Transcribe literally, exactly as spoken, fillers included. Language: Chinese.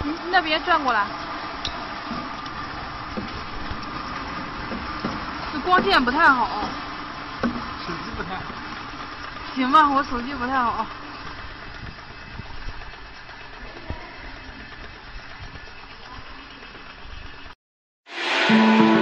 你那边转过来。这光线不太好。 手机不太好。 行吧，我手机不太好。 嗯。